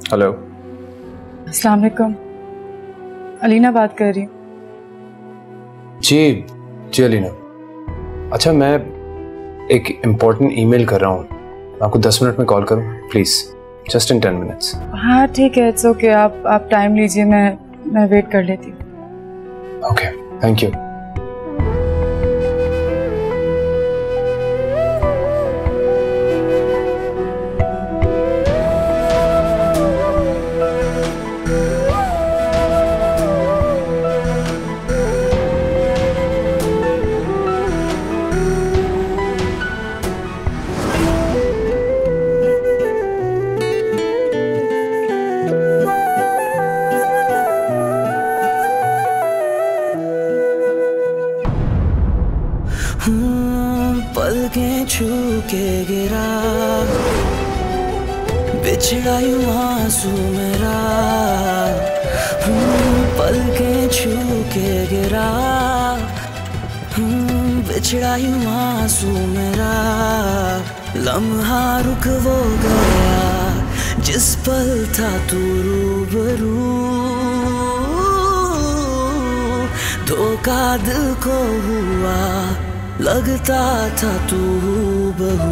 Hello. अस्सलाम वालेकुम। अलीना बात कर रही हूँ। जी अलीना। अच्छा, मैं एक इम्पोर्टेंट ईमेल कर रहा हूँ, आपको 10 मिनट में कॉल करूँ प्लीज़? Just in 10 minutes. हाँ ठीक है, इट्स ओके। आप टाइम लीजिए, मैं वेट कर लेती हूँ। Okay, thank you. पलकें छू के गिरा, बिछड़ा यूं आंसू मेरा। पलकें छू के गिरा, बिछड़ा यूं आंसू मेरा। लम्हा रुक वो गया जिस पल था तू रूबरू। धोखा दिल को हुआ, लगता था तू बहू।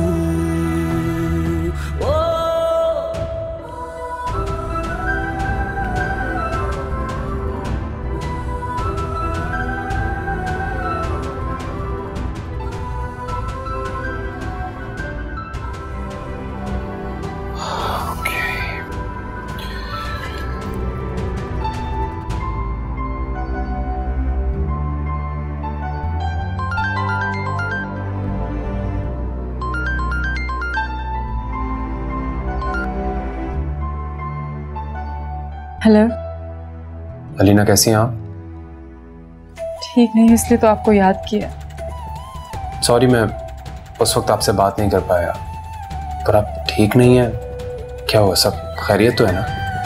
हेलो। अलीना, कैसी हैं आप? ठीक नहीं, इसलिए तो आपको याद किया। सॉरी, मैं उस वक्त आपसे बात नहीं कर पाया। पर आप ठीक नहीं हैं? क्या हुआ? सब खैरियत तो है ना?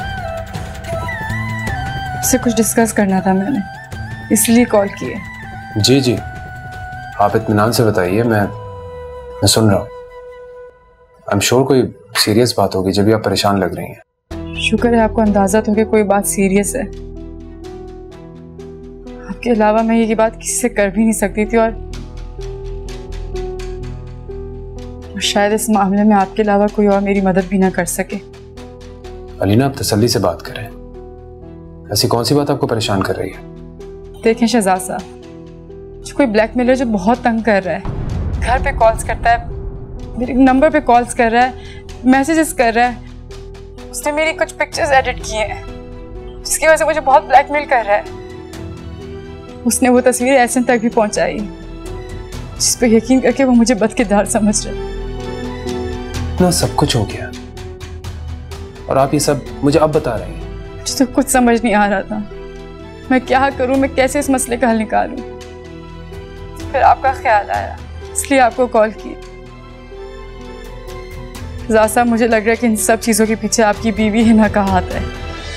आपसे कुछ डिस्कस करना था मैंने, इसलिए कॉल किया। जी, आप इत्मीनान से बताइए, मैं सुन रहा हूँ। आई एम श्योर कोई सीरियस बात होगी जब भी आप परेशान लग रही हैं। शुक्र है आपको अंदाजा तो कि कोई बात सीरियस है। आपके अलावा मैं ये बात किसी से कर भी नहीं सकती थी, और शायद इस मामले में आपके अलावा कोई और मेरी मदद भी ना कर सके। अलीना, आप तसल्ली से बात करें। ऐसी कौन सी बात आपको परेशान कर रही है? देखें शहजाद साहब, जो कोई ब्लैकमेलर जो बहुत तंग कर रहा है, घर पे कॉल्स करता है, मेरे नंबर पे कॉल्स कर रहा है, मैसेजेस कर रहा है। उसने मेरी कुछ पिक्चर्स एडिट किए हैं, जिसकी वजह से मुझे बहुत ब्लैकमेल कर रहा है। उसने वो तस्वीरें एहसन तक भी पहुंचाई, जिस पर यकीन करके वो मुझे बदकिरदार समझ रहे। ना सब कुछ हो गया और आप ये सब मुझे अब बता रहे हैं? मुझे तो कुछ समझ नहीं आ रहा था, मैं क्या करूं, मैं कैसे इस मसले का हल निकालूं। फिर आपका ख्याल आया, इसलिए आपको कॉल की। ज़ासा, मुझे लग रहा है कि इन सब चीज़ों के पीछे आपकी बीवी हिना का हाथ है,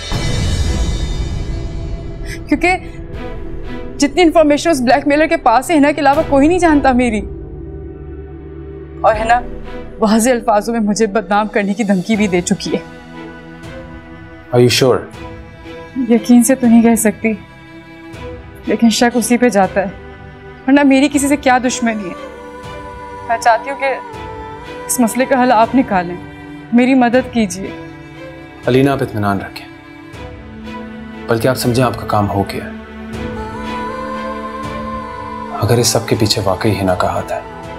क्योंकि जितनी इंफॉर्मेशन उस ब्लैकमेलर के पास है, हिना के अलावा कोई नहीं जानता मेरी। और हिना वाज़े अल्फाजों में मुझे बदनाम करने की धमकी भी दे चुकी है। Are you sure? यकीन से तो नहीं कह सकती, लेकिन शक उसी पे जाता है। वरना मेरी किसी से क्या दुश्मनी है। मैं चाहती हूँ कि इस मसले का हल आप निकालें, मेरी मदद कीजिए। अलीना, आप इत्मीनान रखें, बल्कि आप समझें आपका काम हो गया। अगर इस सब के पीछे वाकई हिना का हाथ है,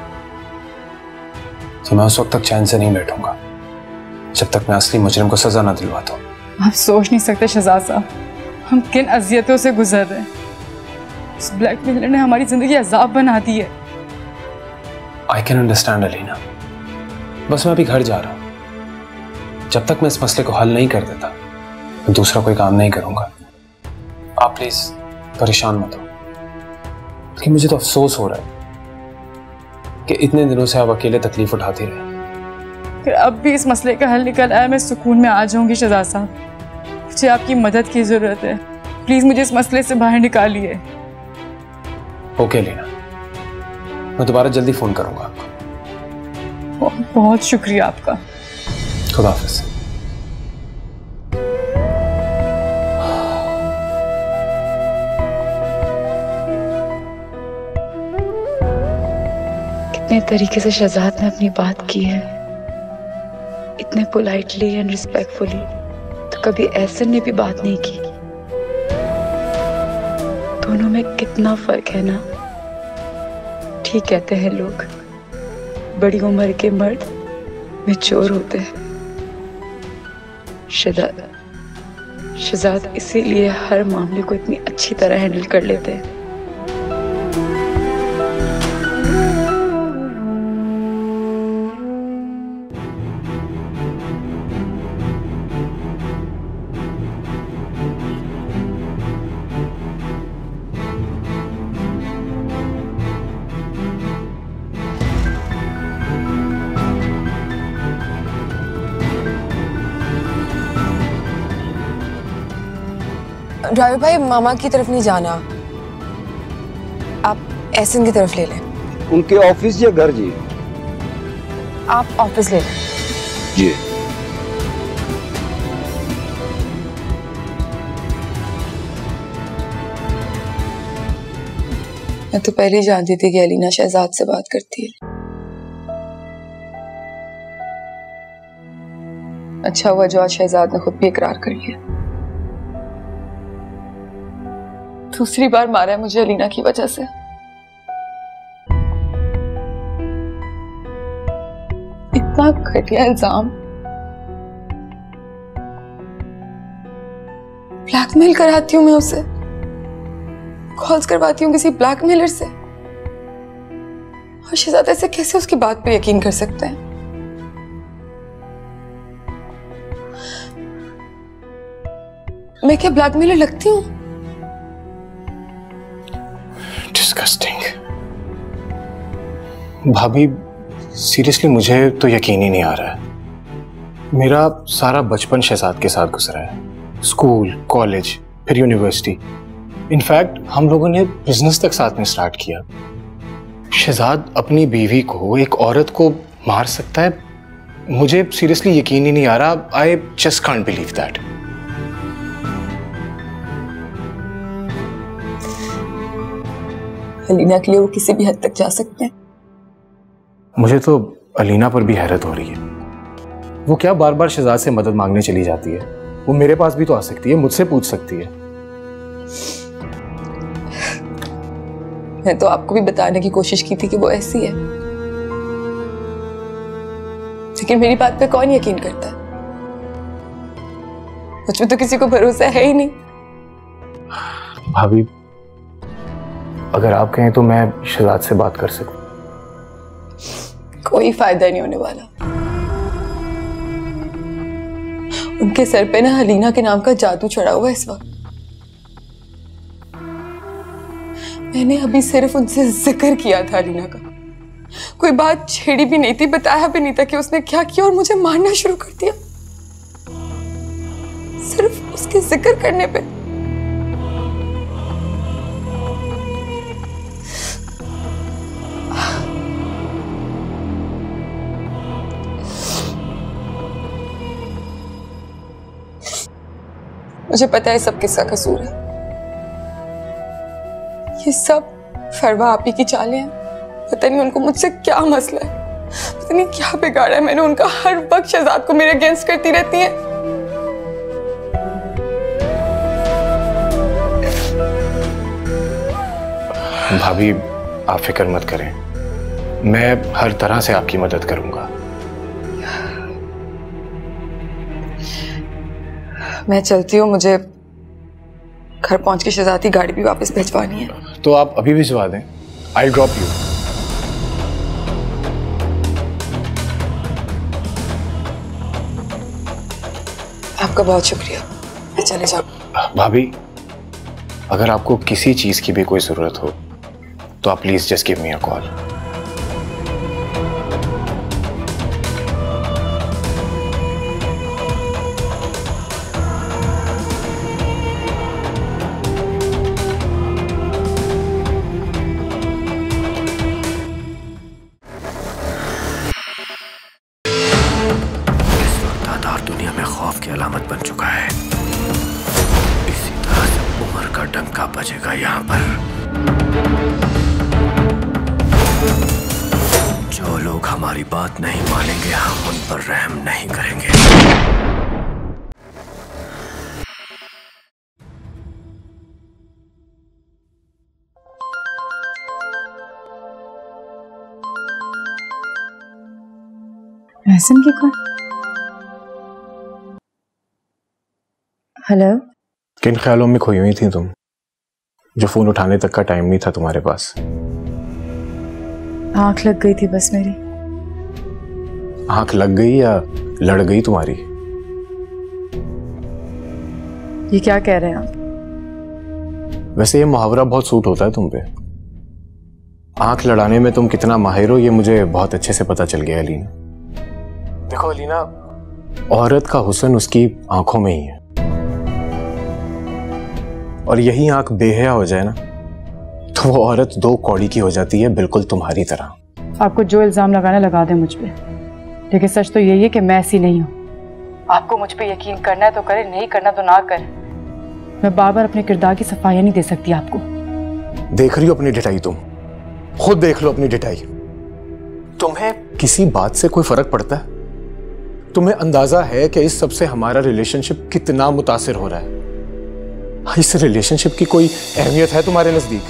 तो मैं उस वक्त तक चैन से नहीं बैठूंगा जब तक मैं असली मुजरिम को सजा ना दिलवाता हूं। आप सोच नहीं सकते शहजाद साहब, हम किन अजियतों से गुजर रहे हैं। इस ब्लैकमेलर ने हमारी जिंदगी अजाब बना दी है। आई कैन अंडरस्टैंड अलीना, बस मैं अभी घर जा रहा हूं। जब तक मैं इस मसले को हल नहीं कर देता, मैं दूसरा कोई काम नहीं करूंगा। आप प्लीज परेशान मत हो, कि मुझे तो अफसोस हो रहा है कि इतने दिनों से आप अकेले तकलीफ उठाती रहे। फिर अब भी इस मसले का हल निकल आया, मैं सुकून में आ जाऊंगी शहजाद साहब। मुझे आपकी मदद की जरूरत है, प्लीज मुझे इस मसले से बाहर निकालिए। ओके लीना, मैं दोबारा जल्दी फोन करूंगा आपको। बहुत शुक्रिया आपका। खुदा हाफिज। जितने तरीके से शहजाद ने अपनी बात की है, इतने पोलाइटली एंड रिस्पेक्टफुली, तो कभी एहसन ने भी बात नहीं की। दोनों में कितना फर्क है ना। ठीक कहते हैं लोग, बड़ी उम्र के मर्द मैच्योर होते हैं। शहजाद इसीलिए हर मामले को इतनी अच्छी तरह हैंडल कर लेते हैं। ड्राइवर भाई, मामा की तरफ नहीं जाना, आप एहसन की तरफ ले लें। उनके ऑफिस या घर? जी आप ऑफिस ले लें। जी। मैं तो पहले ही जानती थी कि अलीना शहजाद से बात करती है। अच्छा हुआ जो आज शहजाद ने खुद भी इकरार कर लिया। दूसरी बार मारा है मुझे अलीना की वजह से। इतना घटिया इल्जाम, ब्लैकमेल कराती हूँ मैं उसे, कॉल्स करवाती हूँ किसी ब्लैकमेलर से, और शहजाद ऐसे कैसे उसकी बात पे यकीन कर सकते हैं? मैं क्या ब्लैकमेलर लगती हूँ? डिस्गस्टिंग। भाभी, सीरियसली मुझे तो यकीन ही नहीं आ रहा है। मेरा सारा बचपन शहजाद के साथ गुजरा है, स्कूल, कॉलेज, फिर यूनिवर्सिटी। इनफैक्ट हम लोगों ने बिजनेस तक साथ में स्टार्ट किया। शहजाद अपनी बीवी को, एक औरत को मार सकता है? मुझे सीरियसली यकीन ही नहीं आ रहा। I just can't believe that. Alina के लिए वो किसी भी हद तक जा सकते हैं। मुझे तो अलीना पर भी हैरत हो रही है। वो क्या बार बार शहजाद से मदद मांगने चली जाती है? वो मेरे पास भी तो आ सकती है, मुझसे पूछ सकती है। मैं तो आपको भी बताने की कोशिश की थी कि वो ऐसी है, लेकिन मेरी बात पे कौन यकीन करता है? मुझ में तो किसी को भरोसा है ही नहीं। भाभी, अगर आप कहें तो मैं शहजाद से बात कर सकता। कोई फायदा नहीं होने वाला। उनके सर पे ना अलीना के नाम का जादू चढ़ा हुआ है इस वक्त। मैंने अभी सिर्फ उनसे जिक्र किया था अलीना का, कोई बात छेड़ी भी नहीं थी, बताया भी नहीं था कि उसने क्या किया, और मुझे मारना शुरू कर दिया सिर्फ उसके जिक्र करने पे। मुझे पता है सब किसका कसूर है। ये सब फरवा आपी की चालें हैं। पता नहीं उनको मुझसे क्या मसला है, पता नहीं क्या बिगाड़ा है मैंने उनका। हर वक्त शहजाद को मेरे अगेंस्ट करती रहती है। भाभी, आप फिक्र मत करें, मैं हर तरह से आपकी मदद करूंगा। मैं चलती हूँ, मुझे घर पहुंच के शहजाद की गाड़ी भी वापस भिजवानी है। तो आप अभी भिजवा दें, आई ड्रॉप यू। आपका बहुत शुक्रिया, मैं चले जाऊँ। भाभी, अगर आपको किसी चीज की भी कोई जरूरत हो तो आप please just give me a call. दुनिया में खौफ की अलामत बन चुका है। इसी तरह से उम्र का डंका बजेगा यहाँ पर। हमारी बात नहीं मानेंगे, हम उन पर रहम नहीं करेंगे। महसन की कौन? हेलो। किन ख्यालों में खोई हुई थी तुम, जो फोन उठाने तक का टाइम नहीं था तुम्हारे पास? आंख लग गई थी बस मेरी। आंख लग गई या लड़ गई तुम्हारी? ये क्या कह रहे हैं आप? वैसे ये मुहावरा बहुत सूट होता है तुम पे। आंख लड़ाने में तुम कितना माहिर हो ये मुझे बहुत अच्छे से पता चल गया अलीना। देखो अलीना, औरत का हुस्न उसकी आंखों में ही है, और यही आंख बेहया हो जाए ना तो वो औरत दो कौड़ी की हो जाती है, बिल्कुल तुम्हारी तरह। आपको जो इल्जाम लगाना लगा दें मुझ पे, लेकिन सच तो यही है कि मैं ऐसी नहीं हूँ। आपको मुझ पे यकीन करना है तो करें, नहीं करना तो ना करें। मैं बार बार अपने किरदार की सफाई नहीं दे सकती आपको। देख रही हो अपनी ढिठाई, तुम खुद देख लो अपनी ढिठाई। तुम्हें किसी बात से कोई फर्क पड़ता है? तुम्हें अंदाजा है कि इस सब से हमारा रिलेशनशिप कितना मुतासिर हो रहा है? इस रिलेशनशिप की कोई अहमियत है तुम्हारे नजदीक?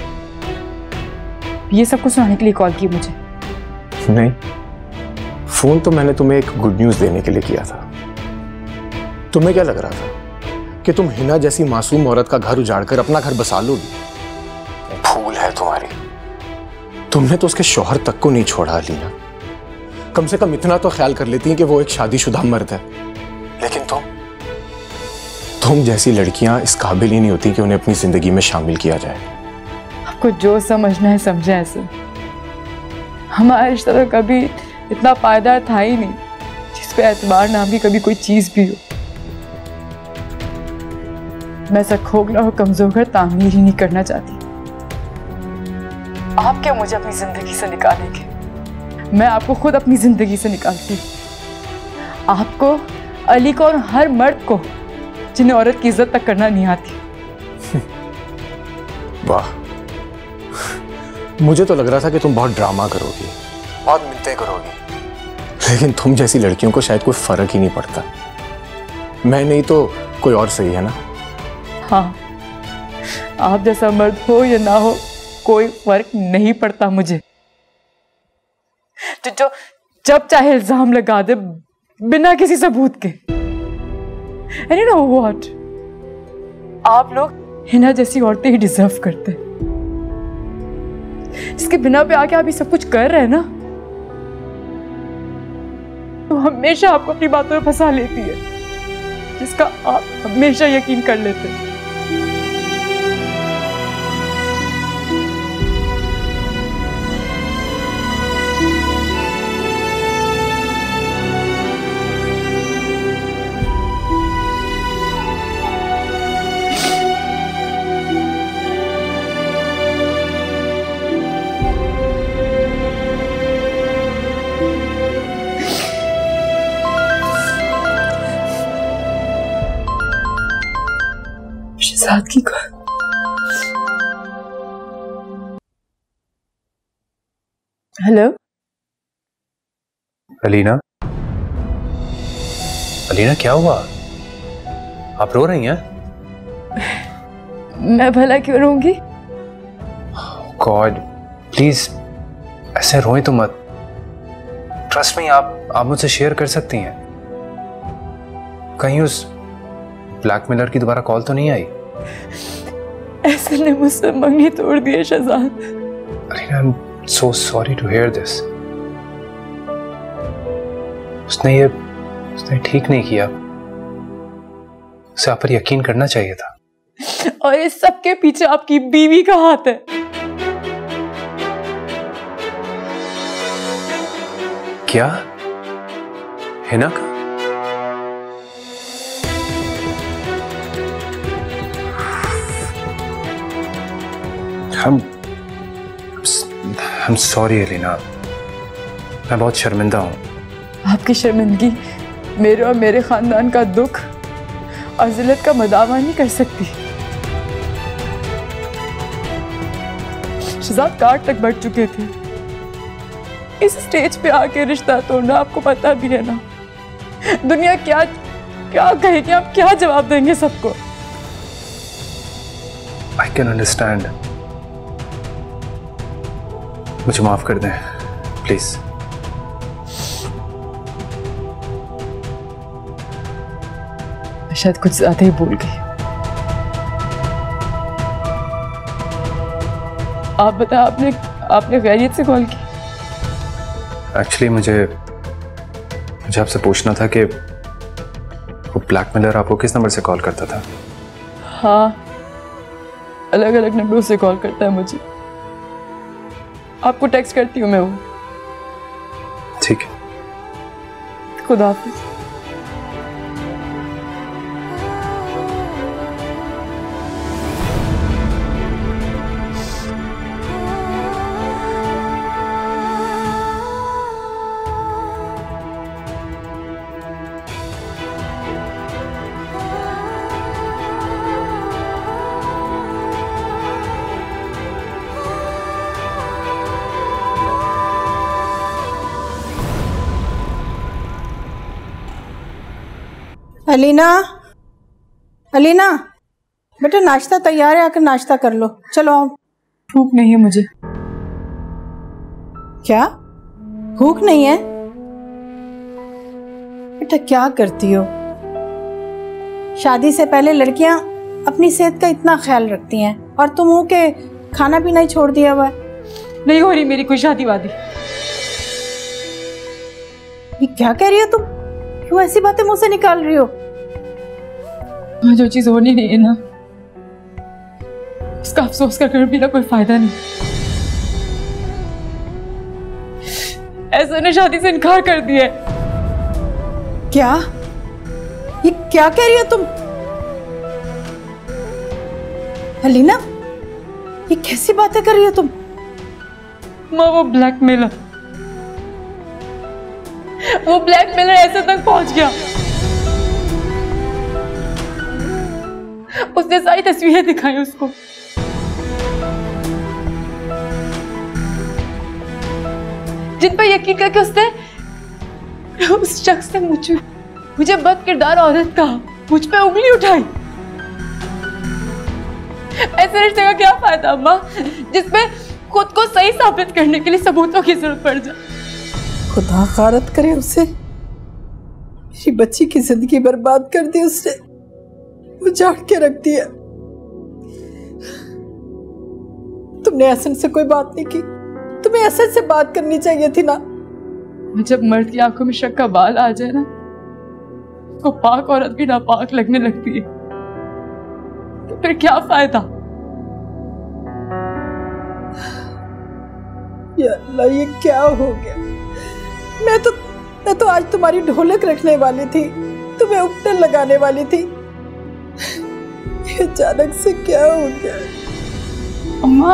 ये सब कुछ सुनाने के लिए कॉल की मुझे? नहीं, फोन तो मैंने तुम्हें एक गुड न्यूज देने के लिए किया था। तुम्हें क्या लग रहा था कि तुम हिना जैसी मासूम औरत का घर उजाड़कर अपना घर बसा लोगी? भूल है तुम्हारी। तुमने तो उसके शौहर तक को नहीं छोड़ा अलीना। कम से कम इतना तो ख्याल कर लेती हैं कि वो एक शादीशुदा मर्द है। लेकिन तुम जैसी लड़कियां इस काबिल ही नहीं होती कि उन्हें अपनी जिंदगी में शामिल किया जाए। आपको जो समझना है समझे। ऐसे हमारा रिश्ता तो कभी इतना पायदार था ही नहीं जिस पे एतबार नाम की कभी कोई चीज भी हो। मैं ऐसा खोखला और कमजोर कर तामीर ही नहीं करना चाहती। आप क्या मुझे अपनी जिंदगी से निकालेंगे? मैं आपको खुद अपनी जिंदगी से निकालती हूँ। आपको, अली को और हर मर्द को जिन्हें औरत की इज्जत तक करना नहीं आती। वाह, मुझे तो लग रहा था कि तुम बहुत ड्रामा करोगी, बहुत मिन्नतें करोगी, लेकिन तुम जैसी लड़कियों को शायद कोई फर्क ही नहीं पड़ता। मैं नहीं तो कोई और सही है ना? हाँ, आप जैसा मर्द हो या ना हो कोई फर्क नहीं पड़ता मुझे। जो जब चाहे इल्जाम लगा दे बिना किसी सबूत के। And you know what? आप लोग हिना जैसी औरतें ही डिजर्व करते हैं, जिसके बिना पे आके आप ये सब कुछ कर रहे हैं ना, तो हमेशा आपको अपनी बातों में फंसा लेती है, जिसका आप हमेशा यकीन कर लेते हैं। शहजाद की कॉल। हेलो। अलीना, अलीना क्या हुआ? आप रो रही हैं? मैं भला क्यों रोऊंगी? गॉड प्लीज ऐसे रोएं तो मत। ट्रस्ट मी, आप मुझसे शेयर कर सकती हैं। कहीं उस ब्लैकमेलर की दोबारा कॉल तो नहीं आई? ऐसे ने मुझसे मंगनी तोड़ दी है Shahzad. Alina, I am so sorry to hear this. उसने ठीक नहीं किया। उसे आप पर यकीन करना चाहिए था। और इस सब के पीछे आपकी बीवी का हाथ है। क्या? हिना का? I'm sorry अलीना, मैं बहुत शर्मिंदा हूँ। आपकी शर्मिंदगी मेरे और मेरे खानदान का दुख और जिल्लत का मदावा नहीं कर सकती। शहजाद 8 तक बढ़ चुके थे। इस स्टेज पे आके रिश्ता तोड़ना, आपको पता भी है ना दुनिया क्या क्या कहेगी, आप क्या जवाब देंगे सबको? I can understand. मुझे माफ कर दें प्लीज। शायद कुछ ज्यादा ही भूल गई। आप बता, आपने खैरियत से कॉल की? एक्चुअली मुझे आपसे पूछना था कि वो ब्लैकमेलर आपको किस नंबर से कॉल करता था? हाँ, अलग अलग नंबरों से कॉल करता है मुझे। आपको टेक्स्ट करती हूँ मैं वो। ठीक है, खुदा हाफिज। अलीना, अलीना बेटा नाश्ता तैयार है, आकर नाश्ता कर लो। चलो आओ। भूख नहीं है मुझे। क्या भूख नहीं है? बेटा क्या करती हो? शादी से पहले लड़कियां अपनी सेहत का इतना ख्याल रखती हैं और तुम हो के खाना पीना ही छोड़ दिया हुआ है। नहीं हो रही मेरी कोई शादी वादी। ये क्या कह रही हो तुम? क्यों ऐसी बातें मुंह से निकाल रही हो? जो चीज होनी नहीं है ना, उसका अफसोस कर भी ना कोई फायदा नहीं। ऐसा ने शादी से इनकार कर दिया। क्या? ये क्या कह रही हो तुम? अलीना, ये कैसी बातें कर रही हो तुम? माँ, वो ब्लैकमेलर ऐसे तक पहुंच गया। उसने सारी तस्वीरें दिखाई उसको। जिन पर यकीन करके उसने उस शख्स ने मुझे बदकिरदार औरत कहा, मुझ पे उंगली उठाई। ऐसे रिश्ते का क्या फायदा अम्मा, जिसमें खुद को सही साबित करने के लिए सबूतों की जरूरत पड़ जाए। खुदा खारत करे उसे। मेरी बच्ची की जिंदगी बर्बाद कर दी उसने, उजाड़ के रख दिया। तुमने हसन से कोई बात नहीं की। तुम्हें हसन से बात करनी चाहिए थी ना। जब मर्द की आंखों में शक का बाल आ जाए ना, तो पाक औरत भी नापाक लगने लगती है। तो फिर क्या फायदा? या अल्लाह, ये क्या हो गया? मैं तो आज तुम्हारी ढोलक रखने वाली थी, तुम्हें उपटन लगाने वाली थी। अचानक से क्या हो गया? अम्मा,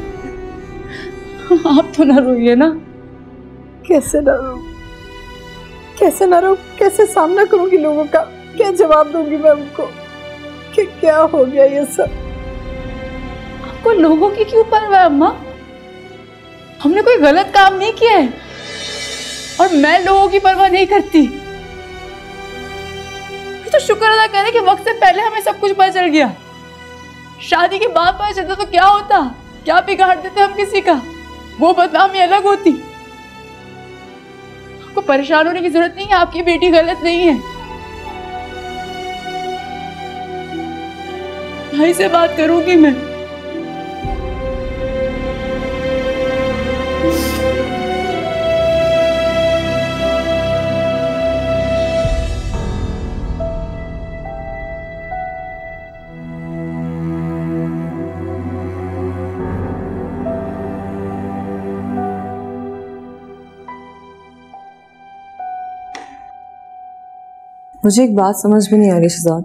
आप तो ना रोइए ना। कैसे ना रो? कैसे ना रो? कैसे सामना करूंगी लोगों का? क्या जवाब दूंगी मैं उनको कि क्या हो गया ये सब? आपको लोगों की क्यों परवाह अम्मा? हमने कोई गलत काम नहीं किया है और मैं लोगों की परवाह नहीं करती। तो शुक्र अदा करें कि वक्त से पहले हमें सब कुछ पता चल गया। शादी के बाद पता चलता तो क्या होता? क्या बिगाड़ देते हम किसी का? वो बदनामी अलग होती। आपको परेशान होने की जरूरत नहीं है, आपकी बेटी गलत नहीं है। भाई से बात करूंगी मैं। मुझे एक बात समझ में नहीं आ रही शहजाद।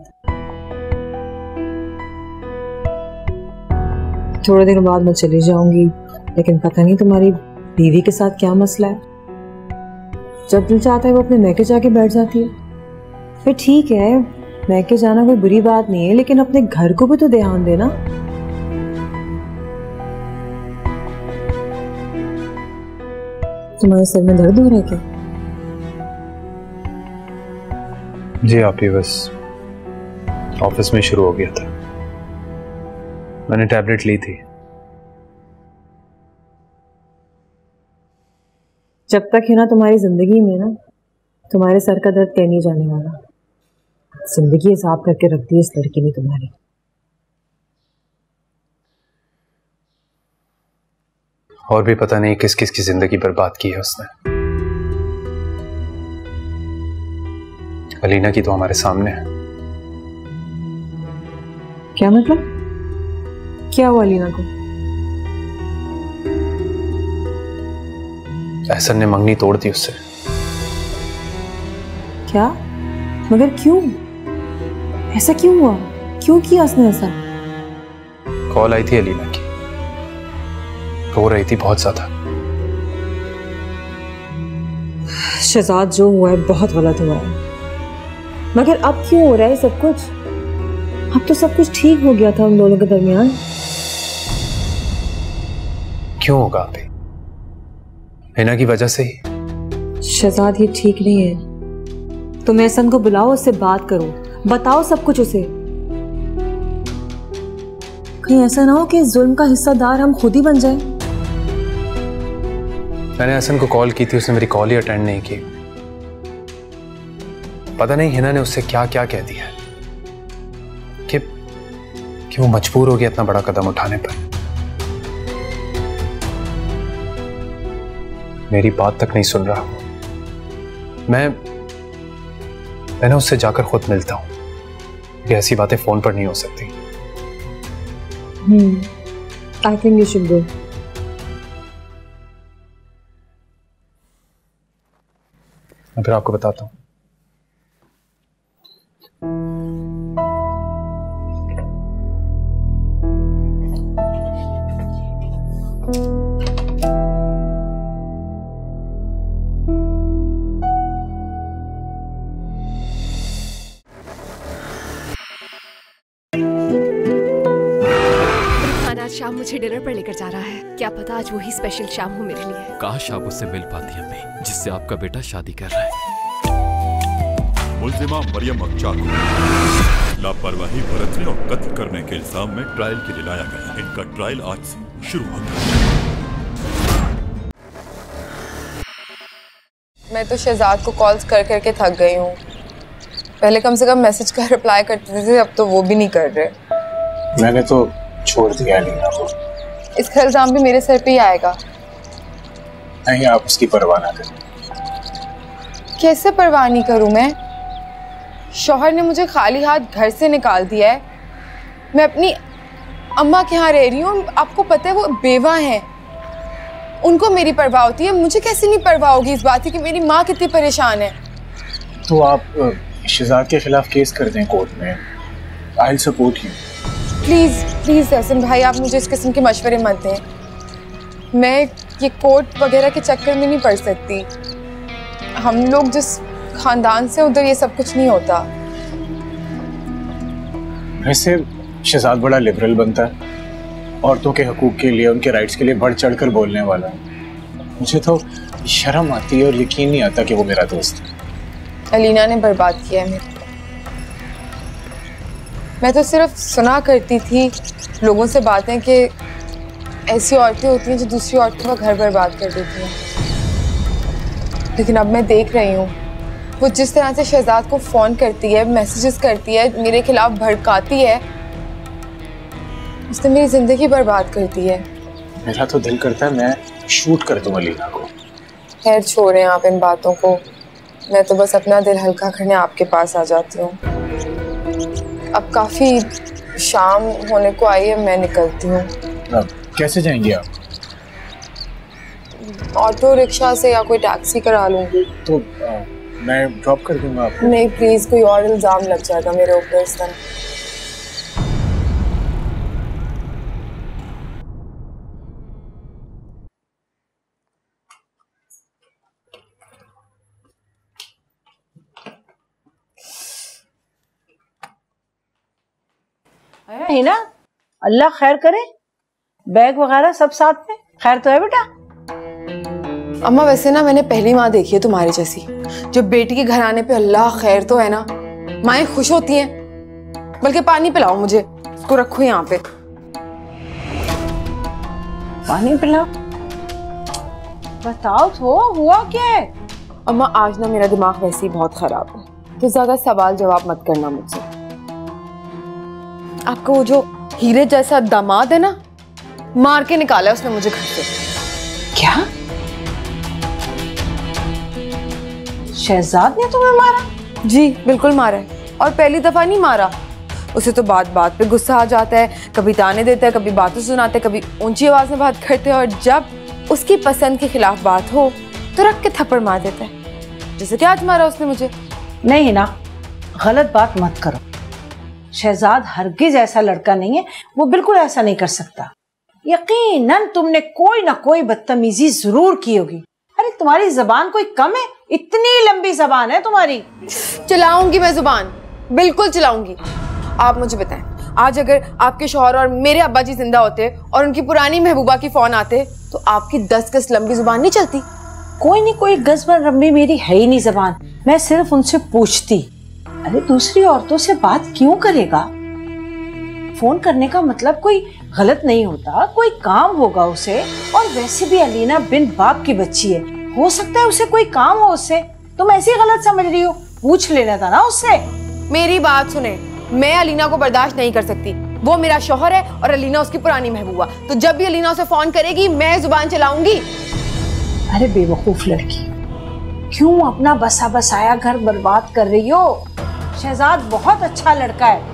थोड़े दिनों बाद मैं चली जाऊंगी, लेकिन पता नहीं तुम्हारी बीवी के साथ क्या मसला है। जब दिल चाहता है वो अपने मैके जाके बैठ जाती है। फिर ठीक है, मैके जाना कोई बुरी बात नहीं है, लेकिन अपने घर को भी तो ध्यान देना। तुम्हारे सर में दर्द हो रहा है क्या? जी आप ही, बस ऑफिस में शुरू हो गया था। मैंने टैबलेट ली थी। जब तक है ना तुम्हारी जिंदगी में ना, तुम्हारे सर का दर्द कहीं नहीं जाने वाला। जिंदगी हिसाब करके रखती है इस लड़की ने तुम्हारी। और भी पता नहीं किस किस की जिंदगी बर्बाद की है उसने। अलीना की तो हमारे सामने है। क्या मतलब? क्या हुआ अलीना को? एहसन ने मंगनी तोड़ दी उससे। क्या? मगर क्यों? ऐसा क्यों हुआ? क्यों किया उसने ऐसा? कॉल आई थी अलीना की, रो रही थी बहुत ज्यादा। शहजाद, जो हुआ है बहुत गलत हुआ है, मगर अब क्यों हो रहा है सब कुछ? अब तो सब कुछ ठीक हो गया था उन दोनों के दरमियान। क्यों होगा अभी? हिना की वजह से ही। शहजाद, ये ठीक नहीं है। तुम एहसन को बुलाओ, उससे बात करो, बताओ सब कुछ उसे। कहीं ऐसा ना हो कि इस जुल्म का हिस्सेदार हम खुद ही बन जाएं। मैंने एहसन को कॉल की थी, उसने मेरी कॉल ही अटेंड नहीं की। पता नहीं हिना ने उससे क्या क्या कह दिया कि वो मजबूर हो गया इतना बड़ा कदम उठाने पर। मेरी बात तक नहीं सुन रहा। मैं ना उससे जाकर खुद मिलता हूं। ये ऐसी बातें फोन पर नहीं हो सकती। I think you should go. मैं फिर आपको बताता हूं। शाम मुझे डिनर पर लेकर जा रहा है। क्या पता आज वही स्पेशल शाम हो मेरे लिए। काश आप उससे मिल पाती अम्मी, जिससे आपका बेटा शादी कर रहा है। मुल्जिमा मरियम अख्चा को लापरवाही बरतने और कत्ल करने के इल्जाम में ट्रायल के लिए लाया गया। इनका ट्रायल आज से शुरू होता है। मैं तो शहजाद को कॉल्स कर करके थक गई हूँ। पहले कम से कम मैसेज का रिप्लाई करते थे, अब तो वो भी नहीं कर रहे। मैंने तो छोड़ दिया अलीना को। इसका इल्जाम भी मेरे सर पे ही आएगा। नहीं, आप उसकी परवाह ना करें। कैसे परवाह नहीं करूं मैं? शौहर ने मुझे खाली हाथ घर से निकाल दिया है। मैं अपनी अम्मा के यहाँ रह रही हूँ। आपको पता है वो बेवा हैं, उनको मेरी परवाह होती है। मुझे कैसे नहीं परवाह होगी इस बात की कि मेरी माँ कितनी परेशान है। तो आप शहजाद के खिलाफ केस कर दें कोर्ट में। I will support you. Please please Ehsan भाई, आप मुझे इस किस्म के मशवरे मत दें। मैं ये कोर्ट वगैरह के चक्कर में नहीं पड़ सकती। हम लोग जिस खानदान से, उधर ये सब कुछ नहीं होता। वैसे शहजाद बड़ा लिबरल बनता है, औरतों के हकूक के लिए, उनके राइट्स के लिए बढ़ चढ़ कर बोलने वाला है। मुझे तो शर्म आती है और यकीन नहीं आता कि वो मेरा दोस्त है। अलीना ने बर्बाद किया है मेरे। मैं तो सिर्फ सुना करती थी लोगों से बातें कि ऐसी औरतें होती हैं जो दूसरी औरतों का घर बर्बाद कर देती हैं, लेकिन अब मैं देख रही हूँ वो जिस तरह से शहजाद को फ़ोन करती है, मैसेजेस करती है, मेरे खिलाफ भड़काती है, उसने मेरी ज़िंदगी बर्बाद कर दी है। मेरा तो दिल करता है मैं शूट कर दूँ अलीना को। खैर छोड़ें आप इन बातों को। मैं तो बस अपना दिल हल्का करने आपके पास आ जाती हूँ। अब काफ़ी शाम होने को आई है, मैं निकलती हूँ। कैसे जाएंगे आप? ऑटो रिक्शा से या कोई टैक्सी करा लूँगी। तो मैं ड्रॉप कर दूंगा आपको। नहीं प्लीज़, कोई और इल्ज़ाम लग जाएगा मेरे ऊपर इस तरह। है ना, अल्लाह खैर करे। बैग वगैरह सब साथ में? खैर तो है बेटा? अम्मा वैसे ना मैंने पहली माँ देखी है तुम्हारी जैसी, जो बेटी के घर आने पे अल्लाह खैर तो है ना, माएँ खुश होती हैं। बल्कि पानी पिलाओ मुझे, इसको रखो यहाँ पे। पानी पिलाओ? बताओ तो हुआ क्या है? अम्मा आज ना मेरा दिमाग वैसे ही बहुत खराब है, तो ज्यादा सवाल जवाब मत करना मुझसे। आपका वो जो हीरे जैसा दामाद है ना, मार के निकाला उसने मुझे घर से। क्या? शहजाद ने तुम्हें मारा? जी बिल्कुल मारा है, और पहली दफा नहीं मारा। उसे तो बात बात पे गुस्सा आ जाता है, कभी ताने देता है, कभी बातें सुनाते है, कभी ऊंची आवाज में बात करते हैं, और जब उसकी पसंद के खिलाफ बात हो तो रख के थप्पड़ मार देता है, जैसे कि आज मारा उसने मुझे। नहीं ना, गलत बात मत करो। शहजाद हरगिज ऐसा लड़का नहीं है, वो बिल्कुल ऐसा नहीं कर सकता। यकीनन तुमने कोई ना कोई बदतमीजी जरूर की होगी। अरे तुम्हारी जबान कोई कम है? इतनी लंबी जबान है तुम्हारी। चलाऊंगी मैं जुबान, बिल्कुल चलाऊंगी। आप मुझे बताएं, आज अगर आपके शौहर और मेरे अब्बा जी जिंदा होते और उनकी पुरानी महबूबा की फोन आते, तो आपकी 10 गज लंबी जुबान नहीं चलती? कोई नहीं, कोई गजबन रम्बी मेरी है ही नहीं जबान। मैं सिर्फ उनसे पूछती। अरे दूसरी औरतों से बात क्यों करेगा? फोन करने का मतलब कोई गलत नहीं होता, कोई काम होगा उसे। और वैसे भी अलीना बिन बाप की बच्ची है, हो सकता है उसे कोई काम हो उससे। तुम ऐसी गलत समझ रही हो, पूछ लेना था ना उससे। मेरी बात सुने, मैं अलीना को बर्दाश्त नहीं कर सकती। वो मेरा शौहर है और अलीना उसकी पुरानी महबूबा, तो जब भी अलीना उसे फोन करेगी मैं जुबान चलाऊंगी। अरे बेवकूफ लड़की, क्यों अपना बसा बसाया घर बर्बाद कर रही हो? शहजाद बहुत अच्छा लड़का है।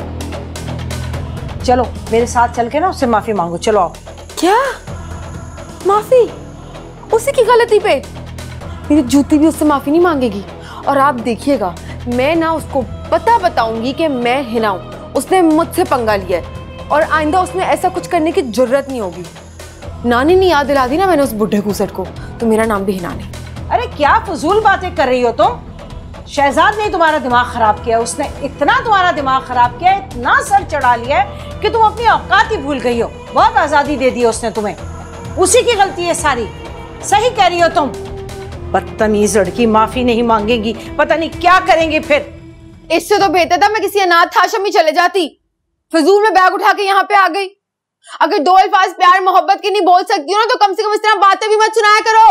चलो मेरे साथ चल के ना उससे माफी मांगो। चलो आओ। क्या माफी? उसी की गलती पे मेरी जूती भी उससे माफी नहीं मांगेगी। और आप देखिएगा, मैं ना उसको बताऊंगी कि मैं हिना हूं, उसने मुझसे पंगा लिया है, और आइंदा उसने ऐसा कुछ करने की जरूरत नहीं होगी। नानी ने याद दिला दी ना मैंने उस बुढ़े घूसट को, तो मेरा नाम भी हिना नहीं। अरे क्या फजूल बातें कर रही हो तुम? शहजाद ने तुम्हारा दिमाग खराब किया। उसने इतना तुम्हारा दिमाग खराब किया, इतना सर चढ़ा लिया है कि तुम अपनी औकात ही भूल गई हो। बहुत आजादी दे दी उसने तुम्हें, उसी की गलती है सारी। सही कह रही हो तुम। बदतमीज लड़की माफी नहीं मांगेगी, पता नहीं क्या करेंगे फिर। इससे तो बेहतर था मैं किसी अनाथ आश्रम में चले जाती। फिजूल में बैग उठा के यहाँ पे आ गई। अगर 2 अल्फाज प्यार मोहब्बत के नहीं बोल सकती हो ना, तो कम से कम इस तरह बातें भी मत सुनाया करो।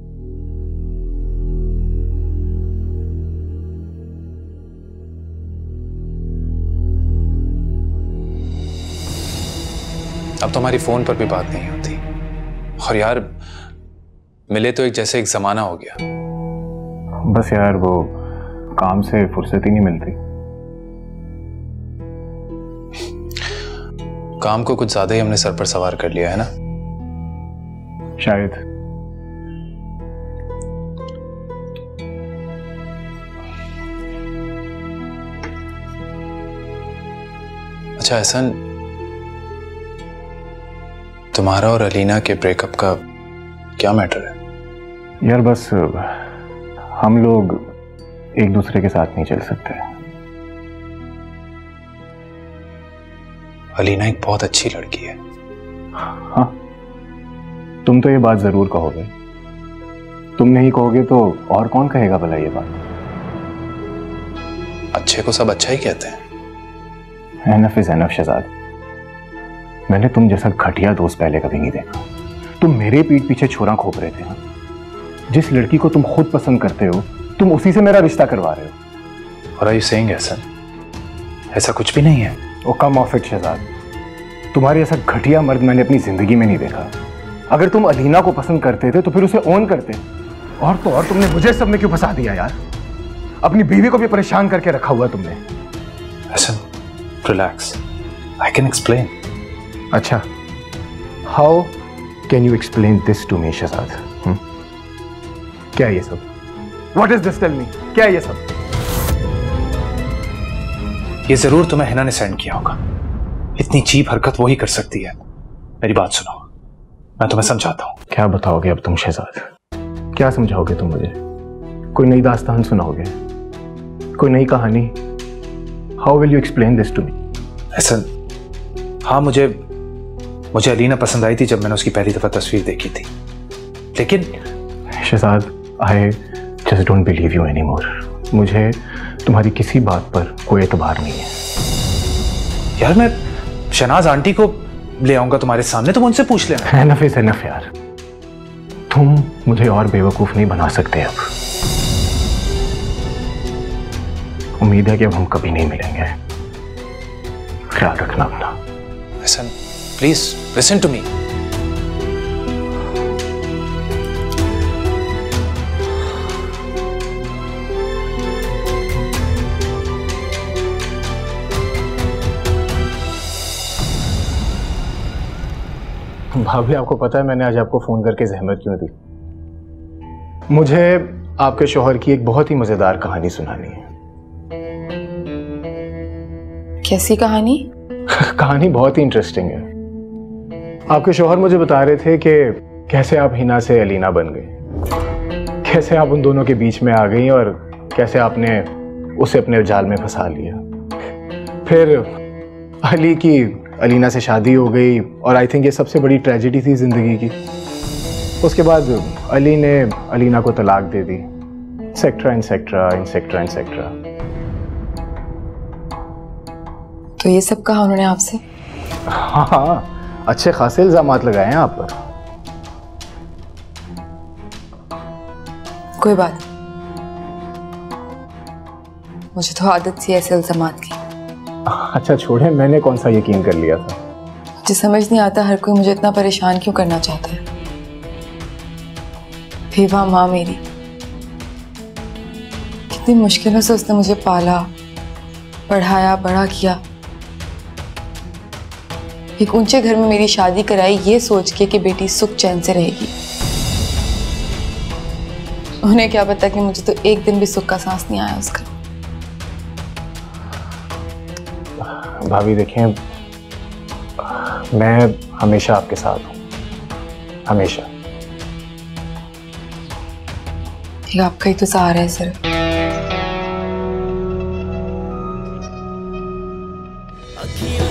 अब तो हमारी फोन पर भी बात नहीं होती। और यार मिले तो एक जैसे एक जमाना हो गया। बस यार वो काम से फुर्सत ही नहीं मिलती। काम को कुछ ज्यादा ही हमने सर पर सवार कर लिया है ना? शायद। अच्छा एहसन, तुम्हारा और अलीना के ब्रेकअप का क्या मैटर है? यार बस हम लोग एक दूसरे के साथ नहीं चल सकते। अलीना एक बहुत अच्छी लड़की है। हाँ, तुम तो ये बात जरूर कहोगे। तुम नहीं कहोगे तो और कौन कहेगा भला ये बात? अच्छे को सब अच्छा ही कहते हैं। Enough is enough Shahzad. मैंने तुम जैसा घटिया दोस्त पहले कभी नहीं देखा। तुम मेरे पीठ पीछे छोरा खोप रहे थे। जिस लड़की को तुम खुद पसंद करते हो, तुम उसी से मेरा रिश्ता करवा रहे हो। और आर यू सेइंग एहसन, ऐसा कुछ भी नहीं है? Oh come off it Shahzad, तुम्हारे ऐसा घटिया मर्द मैंने अपनी जिंदगी में नहीं देखा। अगर तुम अलीना को पसंद करते थे तो फिर उसे ऑन करते। और तो और तुमने मुझे सब में क्यों फंसा दिया यार? अपनी बीवी को भी परेशान करके रखा हुआ तुमने। Ehsan relax, I can explain. अच्छा, how can you explain this to me Shahzad? क्या है ये सब? What is this? Tell me, क्या है ये सब? ये जरूर तुम्हें हिना ने सेंड किया होगा। इतनी चीप हरकत वही कर सकती है। मेरी बात सुनो, मैं तुम्हें समझाता हूं। क्या बताओगे अब तुम शहजाद? क्या समझाओगे तुम मुझे? कोई नई दास्तान सुनाओगे? कोई नई कहानी? How will you explain this to me? Ehsan, हाँ मुझे अलीना पसंद आई थी जब मैंने उसकी पहली दफा तस्वीर देखी थी। लेकिन Shahzad, I just don't believe you any more. मुझे तुम्हारी किसी बात पर कोई एतबार नहीं है। यार मैं शहनाज आंटी को ले आऊंगा तुम्हारे सामने, तुम उनसे पूछ लेना। एनफ इज एनफ यार, तुम मुझे और बेवकूफ नहीं बना सकते अब। उम्मीद है कि अब हम कभी नहीं मिलेंगे। ख्याल रखना अपना। Listen, please listen to me. भाभी, आपको पता है मैंने आज आपको फोन करके जहमत क्यों दी? मुझे आपके शौहर की एक बहुत ही मजेदार कहानी सुनानी है। कैसी कहानी? कहानी बहुत ही इंटरेस्टिंग है। आपके शौहर मुझे बता रहे थे कि कैसे आप हिना से अलीना बन गए, कैसे आप उन दोनों के बीच में आ गई और कैसे आपने उसे अपने जाल में फंसा लिया। फिर अली की अलीना से शादी हो गई और आई थिंक ये सबसे बड़ी ट्रेजेडी थी जिंदगी की। उसके बाद अली ने अलीना को तलाक दे दी, एक्सेट्रा एक्सेट्रा एक्सेट्रा एक्सेट्रा। तो ये सब कहा उन्होंने आपसे? हाँ, अच्छे खासे इल्जामात लगाए हैं आप पर। कोई बात, मुझे तो आदत सी ऐसे इल्जामात की। अच्छा छोड़े, मैंने कौन सा यकीन कर लिया था। मुझे समझ नहीं आता हर कोई मुझे इतना परेशान क्यों करना चाहता है। बेवा माँ मेरी, कितनी मुश्किलों से उसने मुझे पाला, पढ़ाया, बड़ा किया। एक ऊंचे घर में मेरी शादी कराई ये सोच के कि बेटी सुख चैन से रहेगी। उन्हें क्या पता कि मुझे तो एक दिन भी सुख का सांस नहीं आया उसका। भाभी देखें, मैं हमेशा आपके साथ हूँ, हमेशा। ये आपका ही तो सहारा है सिर्फ। अखियों